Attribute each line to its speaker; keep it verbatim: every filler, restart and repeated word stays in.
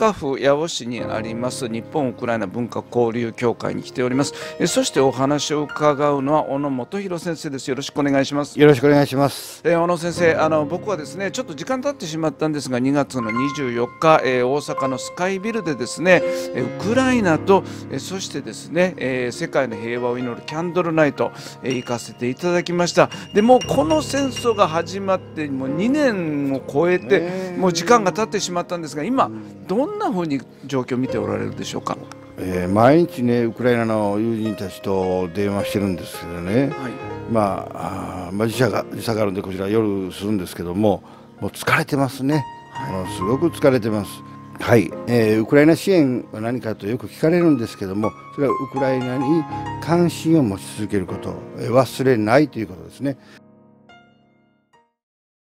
Speaker 1: 阪府八尾市にあります日本ウクライナ文化交流協会に来ております。えそしてお話を伺うのは小野元弘先生です。よろしくお願いします。
Speaker 2: よろしくお願いします。
Speaker 1: えー、小野先生、あの僕はですねちょっと時間経ってしまったんですがにがつのにじゅうよっか、えー、大阪のスカイビルでですねウクライナと、えー、そしてですね、えー、世界の平和を祈るキャンドルナイト、えー、行かせていただきました。でもうこの戦争が始まってもうにねんを超えてもう時間が経ってしまったんですが、今どんなふうに状況を見ておられるでしょうか。
Speaker 2: えー、毎日ねウクライナの友人たちと電話してるんですけどね、はい、まあ、あまあ時差が時差があるんでこちら夜するんですけども、もう疲れてますね、はい、すごく疲れてます。はい、えー、ウクライナ支援は何かとよく聞かれるんですけども、それはウクライナに関心を持ち続けること、忘れないということですね。